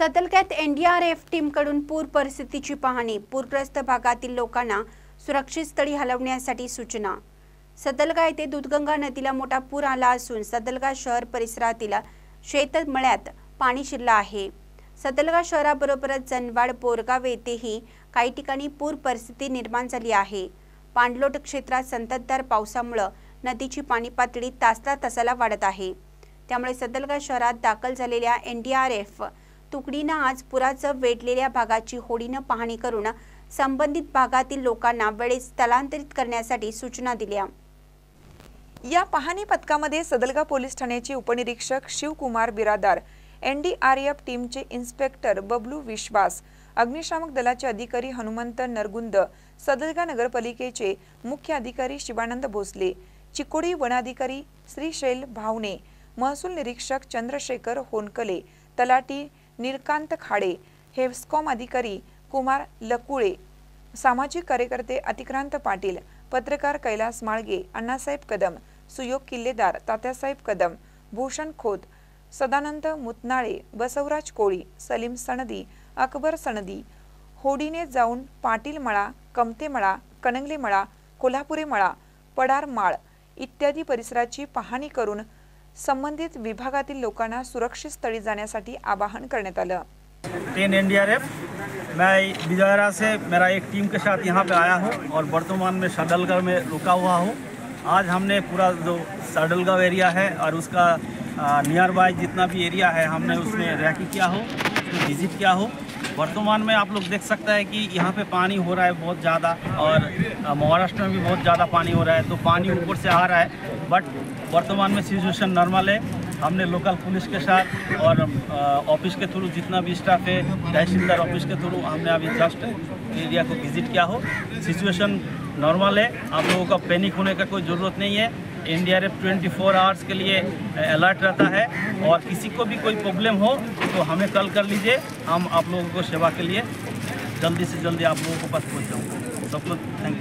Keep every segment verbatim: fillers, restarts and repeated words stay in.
सदलग्यात NDRF टीमकडून पूर परिस्थितीची पाहणी, पूरग्रस्त भागातील लोकांना सुरक्षित स्थळी हलवण्यासाठी सूचना। सदलगा येथे दूधगंगा नदीला मोठा पूर आला असून सदलगा शहर परिसरातील शेतमळ्यात पाणी शिरलं आहे। सदलगा शहराबरोबरच जनवाड बोरगाव येथेही काही ठिकाणी पूर परिस्थिती निर्माण झाली आहे। पाणलोट क्षेत्रात संततधार पावसामुळे नदीची पाणी पातळी तासला तासाला वाढत आहे। त्यामुळे सदलगा शहरात दाखल झालेल्या एनडीआरएफ तुकडीनं आज पुराचं वेढलेल्या भागाची होडीनं पाहणी करून संबंधित भागातील लोकांना वेळेत स्थलांतरित करण्यासाठी सूचना दिल्या। या पाहणी पथकामध्ये सदलगा पोलीस ठाण्याचे उपनिरीक्षक शिवकुमार बिरादार, एनडीआरएफ टीमचे इन्स्पेक्टर बबलू विश्वास, अग्निशामक दलाचे अधिकारी हनुमंत नरगुंद, सदलगा नगरपालिकेचे मुख्य अधिकारी शिवानंद भोसले, चिकोडी वनाधिकारी श्रीशैल भावने, महसूल निरीक्षक चंद्रशेखर होनकले, तलाठी नीलकांत खाडे, हेस्कॉम अधिकारी कुमार लकुळे, सामाजिक कार्यकर्ते अतिक्रांत पाटील, पत्रकार कैलास माळगे, अण्णासाहेब कदम, सुयोग किल्लेदार, तात्यासाहेब कदम, भूषण खोत, सदानंद मुतनाळे, बसवराज कोळी, सलीम सनदी, अकबर सनदी होडीने जाऊन पाटील मळा, कमते मळा, कणंगले मळा, कोल्हापुरे मळा, पडार माळ इत्यादी परिसराची पाहणी करून संबंधित विभागातील लोकांना सुरक्षित स्थळी जाण्यासाठी आवाहन करण्यात आलं। टेन एनडीआरएफ, मैं बिजौरा से मेरा एक टीम के साथ यहाँ पे आया हूँ और वर्तमान में सदलगा में रुका हुआ हूँ। आज हमने पूरा जो सदलगा एरिया है और उसका नियर बाय जितना भी एरिया है हमने उसमें रैकी किया हो, उसमें विजिट किया हो। वर्तमान में आप लोग देख सकते हैं कि यहाँ पे पानी हो रहा है बहुत ज़्यादा और महाराष्ट्र में भी बहुत ज़्यादा पानी हो रहा है, तो पानी ऊपर से आ रहा है। बट वर्तमान में सिचुएशन नॉर्मल है। हमने लोकल पुलिस के साथ और ऑफिस के थ्रू जितना भी स्टाफ है, तहसीलदार ऑफिस के थ्रू हमने अभी जस्ट एरिया को विजिट किया हो। सिचुएशन नॉर्मल है, आप लोगों का पैनिक होने का कोई ज़रूरत नहीं है। एनडीआरएफ चौबीस आवर्स के लिए अलर्ट रहता है और किसी को भी कोई प्रॉब्लम हो तो हमें कॉल कर लीजिए, हम आप लोगों को सेवा के लिए जल्दी से जल्दी आप लोगों को पास पहुँच जाऊँगा। सब लोग थैंक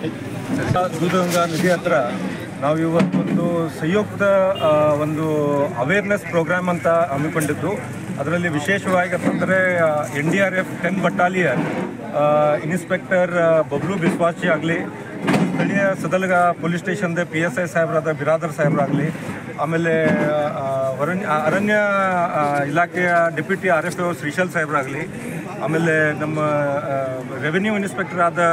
यू। दूधगंगा नदी हत्र ನಾವು ಇವತ್ತೊಂದು ಸಂಯುಕ್ತ ಒಂದು ಅವೇರ್ನೆಸ್ ಪ್ರೋಗ್ರಾಮ್ ಅಂತ ಹಮ್ಮಿಕೊಂಡಿದ್ದು, ಅದರಲ್ಲಿ ವಿಶೇಷವಾಗಿ ಅಂತಂದರೆ N D R F ten battalion inspector Bablu ಬಿಸ್ವಾಸಿ ಆಗಲಿ, ಸ್ಥಳೀಯ ಸದಲಗ ಪೊಲೀಸ್ ಸ್ಟೇಷನ್ದ ಪಿ ಎಸ್ ಐ ಸಾಹೇಬರಾದ ಬಿರಾದರ್ ಸಾಹೇಬರಾಗಲಿ, ಆಮೇಲೆ ಅರಣ್ಯ ಅರಣ್ಯ ಇಲಾಖೆಯ deputy R F O Shrishail ಸಾಹೇಬರಾಗಲಿ, ಆಮೇಲೆ ನಮ್ಮ ರೆವಿನ್ಯೂ ಇನ್ಸ್ಪೆಕ್ಟರ್ ಆದ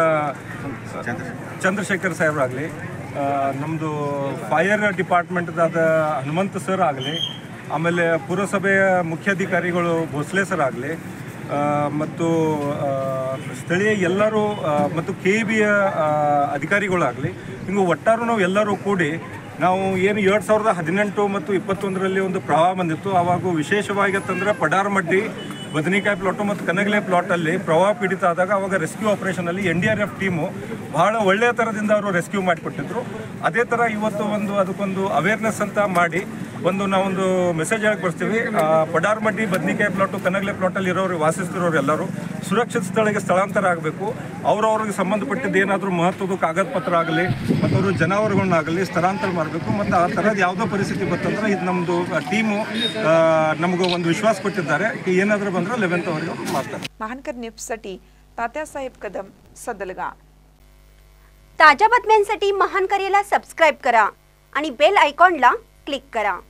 ಚಂದ್ರಶೇಖರ್ ಸಾಹೇಬರಾಗಲಿ, ನಮ್ಮದು ಫೈರ್ ಡಿಪಾರ್ಟ್ಮೆಂಟ್ದಾದ ಹನುಮಂತ ಸರ್ ಆಗಲಿ, ಆಮೇಲೆ ಪುರಸಭೆಯ ಮುಖ್ಯಾಧಿಕಾರಿಗಳು ಭೋಸ್ಲೆ ಸರ್ ಆಗಲಿ ಮತ್ತು ಸ್ಥಳೀಯ ಎಲ್ಲರೂ ಮತ್ತು ಕೆ ಇ ಬಿಯ ಅಧಿಕಾರಿಗಳಾಗಲಿ, ಹಿಂಗೆ ಒಟ್ಟಾರು ನಾವು ಎಲ್ಲರೂ ಕೂಡಿ ನಾವು ಏನು ಎರಡು ಸಾವಿರದ ಹದಿನೆಂಟು ಮತ್ತು ಇಪ್ಪತ್ತೊಂದರಲ್ಲಿ ಒಂದು ಪ್ರವಾಹ ಬಂದಿತ್ತು, ಆವಾಗ ವಿಶೇಷವಾಗಿ ಅಂತಂದರೆ ಪಡಾರ್ಮಡ್ಡಿ, ಬದನಿಕಾಯಿ ಪ್ಲಾಟು ಮತ್ತು ಕನಗಲೆ ಪ್ಲಾಟಲ್ಲಿ ಪ್ರವಾಹ ಪೀಡಿತ ಆದಾಗ ಅವಾಗ ರೆಸ್ಕ್ಯೂ ಆಪರೇಷನಲ್ಲಿ N D R F team ಭಾಳ ಒಳ್ಳೆಯ ಥರದಿಂದ ಅವರು ರೆಸ್ಕ್ಯೂ ಮಾಡಿಕೊಟ್ಟಿದ್ರು। ಅದೇ ಥರ ಇವತ್ತು ಒಂದು ಅದಕ್ಕೊಂದು ಅವೇರ್ನೆಸ್ ಅಂತ ಮಾಡಿ ಒಂದು ನಾವೊಂದು ಮೆಸೇಜ್ ಹೇಳಕ್ಕೆ ಬರ್ತೀವಿ। ಪಡಾರ್ಮಡ್ಡಿ, ಬದನಿಕಾಯಿ ಪ್ಲಾಟು, ಕನಗಲೆ ಪ್ಲಾಟಲ್ಲಿ ಇರೋರು ವಾಸಿಸ್ತಿರೋರು ಎಲ್ಲರೂ ಸುರಕ್ಷಿತ ಸ್ಥಳಕ್ಕೆ ಸ್ಥಳಾಂತರ ಆಗಬೇಕು। ಅವ್ರವ್ರಿಗೆ ಸಂಬಂಧಪಟ್ಟಿದ್ದು ಏನಾದರೂ ಮಹತ್ವದ ಕಾಗದ ಪತ್ರ ಆಗಲಿ ಮತ್ತು ಅವರು ಜಾನುವಾರುಗಳನ್ನಾಗಲಿ ಸ್ಥಳಾಂತರ ಮಾಡಬೇಕು। ಮತ್ತು ಆ ಥರದ ಯಾವುದೋ ಪರಿಸ್ಥಿತಿ ಬರ್ತಂದ್ರೆ ಇದು ನಮ್ಮದು ಟೀಮು ನಮಗೂ ಒಂದು ವಿಶ್ವಾಸ ಕೊಟ್ಟಿದ್ದಾರೆ, ಏನಾದರೂ ಬಂದರೆ ಲೆವೆಂತ್ ಅವರಿಗೆ ಮಾಡ್ತಾರೆ। महानकर न्यूजसाठी तात्यासाहेब कदम, सदलगा। ताज्या बातम्यांसाठी महानकरेला सबस्क्राइब करा आणि बेल आयकॉनला क्लिक करा।